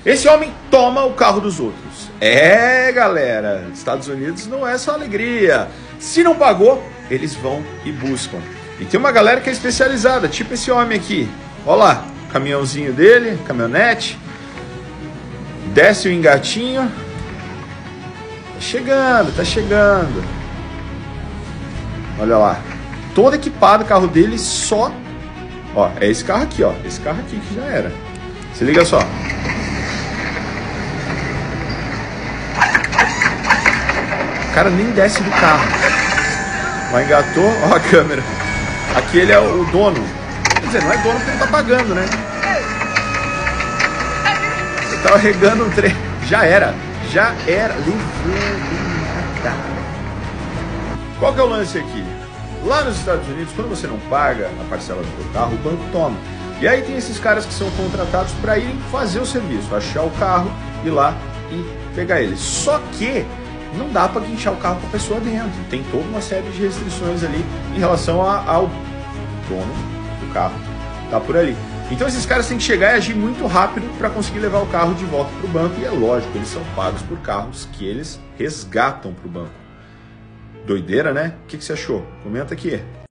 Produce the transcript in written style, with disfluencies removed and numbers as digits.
Esse homem toma o carro dos outros. É, galera, Estados Unidos não é só alegria. Se não pagou, eles vão e buscam. E tem uma galera que é especializada, tipo esse homem aqui. Olha lá, o caminhãozinho dele, caminhonete. Desce o engatinho. Tá chegando, tá chegando. Olha lá. Todo equipado o carro dele, só... Ó, é esse carro aqui, ó. Esse carro aqui que já era. Se liga só. O cara nem desce do carro. Lá engatou, ó a câmera. Aqui ele é o dono. Quer dizer, não é dono porque ele tá pagando, né? Ele tava regando um trem. Já era. Levou. Qual que é o lance aqui? Lá nos Estados Unidos, quando você não paga a parcela do seu carro, o banco toma. E aí tem esses caras que são contratados para irem fazer o serviço, achar o carro, ir lá e pegar ele. Só que não dá para guinchar o carro com a pessoa dentro. Tem toda uma série de restrições ali em relação ao dono do carro tá por ali. Então esses caras têm que chegar e agir muito rápido para conseguir levar o carro de volta para o banco. E é lógico, eles são pagos por carros que eles resgatam para o banco. Doideira, né? O que você achou? Comenta aqui.